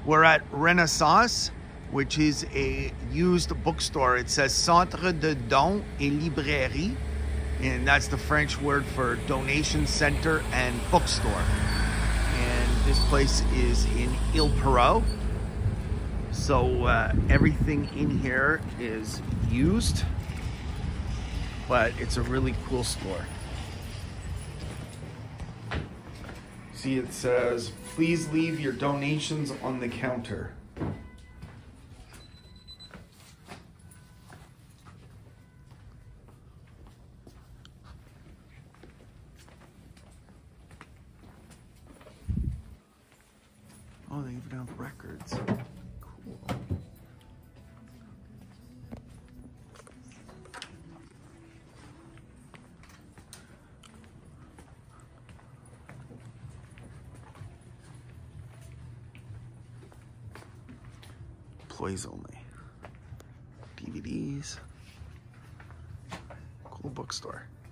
We're at Renaissance, which is a used bookstore. It says Centre de Dons et Librairie, and that's the French word for donation center and bookstore. And this place is in Ile Perrot. So everything in here is used, but it's a really cool store. See, it says, please leave your donations on the counter. Oh, they even have records. Cool. Employees only. DVDs. Cool bookstore.